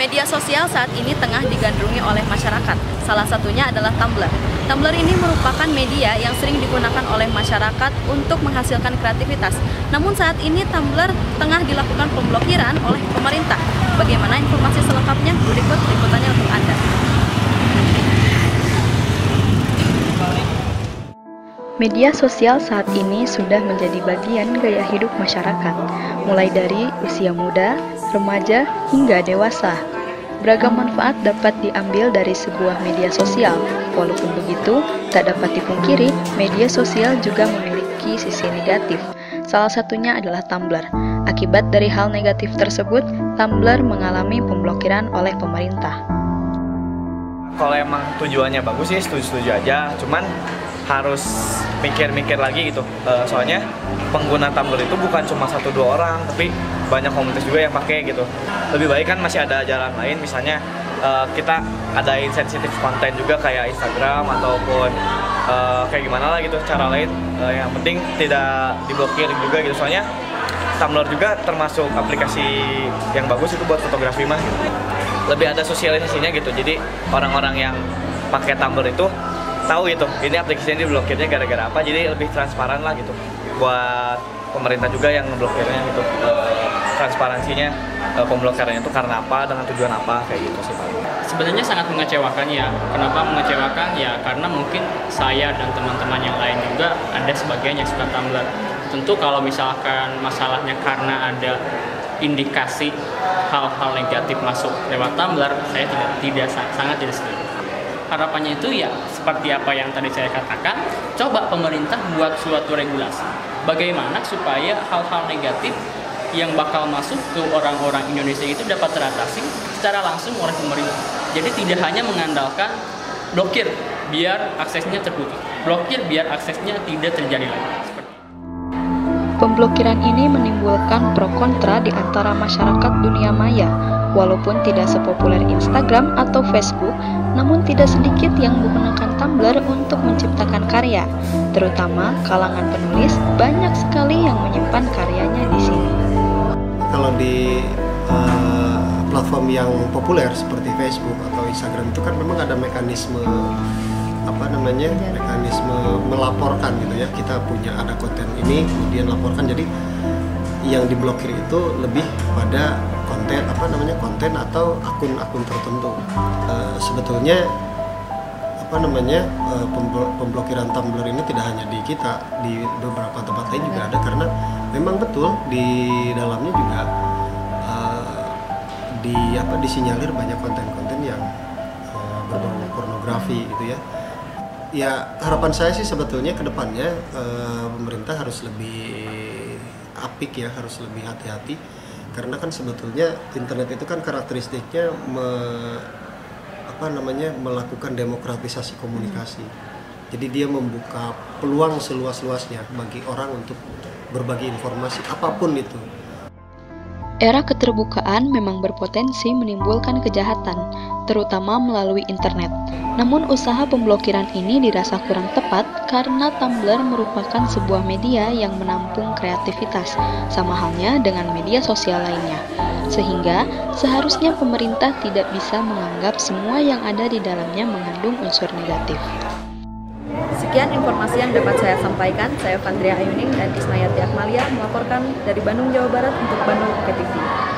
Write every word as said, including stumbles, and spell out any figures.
Media sosial saat ini tengah digandrungi oleh masyarakat. Salah satunya adalah Tumblr. Tumblr ini merupakan media yang sering digunakan oleh masyarakat untuk menghasilkan kreativitas. Namun saat ini Tumblr tengah dilakukan pemblokiran oleh pemerintah. Bagaimana informasi selengkapnya? Berikut liputannya untuk Anda. Media sosial saat ini sudah menjadi bagian gaya hidup masyarakat, mulai dari usia muda, remaja, hingga dewasa. Beragam manfaat dapat diambil dari sebuah media sosial. Walaupun begitu, tak dapat dipungkiri, media sosial juga memiliki sisi negatif. Salah satunya adalah Tumblr. Akibat dari hal negatif tersebut, Tumblr mengalami pemblokiran oleh pemerintah. Kalau emang tujuannya bagus sih, setuju-setuju aja. Cuman harus mikir-mikir lagi gitu, uh, soalnya pengguna Tumblr itu bukan cuma satu dua orang, tapi banyak komunitas juga yang pakai gitu. Lebih baik kan masih ada jalan lain, misalnya uh, kita adain sensitif konten juga kayak Instagram ataupun uh, kayak gimana lah gitu, cara lain. Uh, yang penting tidak diblokir juga gitu, soalnya Tumblr juga termasuk aplikasi yang bagus itu buat fotografi mah gitu. Lebih ada sosialisasinya gitu, jadi orang-orang yang pakai Tumblr itu tahu itu, ini aplikasinya diblokirnya gara-gara apa, jadi lebih transparan lah gitu buat pemerintah juga yang ngeblokirnya gitu, e, transparansinya, e, pemblokirannya itu karena apa, dengan tujuan apa, kayak gitu sih Pak. Sebenarnya sangat mengecewakan ya. Kenapa mengecewakan? Ya karena mungkin saya dan teman-teman yang lain juga ada sebagian yang suka Tumblr. Tentu kalau misalkan masalahnya karena ada indikasi hal-hal negatif masuk lewat Tumblr, saya tidak, tidak sangat tidak setuju. Harapannya itu ya seperti apa yang tadi saya katakan, coba pemerintah buat suatu regulasi. Bagaimana supaya hal-hal negatif yang bakal masuk ke orang-orang Indonesia itu dapat teratasi secara langsung oleh pemerintah. Jadi tidak hanya mengandalkan blokir biar aksesnya terputus, blokir biar aksesnya tidak terjadi lagi. Pemblokiran ini menimbulkan pro kontra di antara masyarakat dunia maya. Walaupun tidak sepopuler Instagram atau Facebook, namun tidak sedikit yang menggunakan Tumblr untuk menciptakan karya. Terutama kalangan penulis, banyak sekali yang menyimpan karyanya di sini. Kalau di uh, platform yang populer seperti Facebook atau Instagram itu kan memang ada mekanisme apa namanya mekanisme melaporkan gitu ya, kita punya ada konten ini kemudian laporkan, jadi yang diblokir itu lebih pada konten apa namanya konten atau akun-akun tertentu. Uh, sebetulnya apa namanya uh, pemblokiran Tumblr ini tidak hanya di kita, di beberapa tempat lain juga ada, karena memang betul di dalamnya juga uh, di apa disinyalir banyak konten-konten yang uh, berbau pornografi gitu ya. Ya harapan saya sih sebetulnya ke depannya uh, pemerintah harus lebih apik ya, harus lebih hati-hati, karena kan sebetulnya internet itu kan karakteristiknya me, apa namanya melakukan demokratisasi komunikasi. Jadi dia membuka peluang seluas-luasnya bagi orang untuk berbagi informasi apapun itu. Era keterbukaan memang berpotensi menimbulkan kejahatan, terutama melalui internet. Namun usaha pemblokiran ini dirasa kurang tepat karena Tumblr merupakan sebuah media yang menampung kreativitas, sama halnya dengan media sosial lainnya. Sehingga seharusnya pemerintah tidak bisa menganggap semua yang ada di dalamnya mengandung unsur negatif. Sekian informasi yang dapat saya sampaikan. Saya Fandria Ayuning dan Ismayati Akmalia melaporkan dari Bandung, Jawa Barat untuk Bandung Oke T V.